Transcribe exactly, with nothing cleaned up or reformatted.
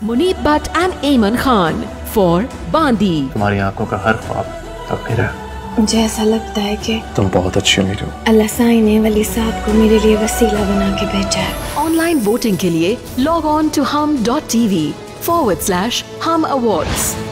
Muneeb Butt and Aiman Khan for Baandi. तुम्हारी आंखों का हर ख्वाब अब मेरा है। मुझे ऐसा लगता है कि तुम बहुत अच्छी हुई हो। अल्लाह साईं ने वली साहब को मेरे लिए वसीला बना के भेजा है। ऑनलाइन वोटिंग के लिए log on to hum dot t v forward slash hum awards.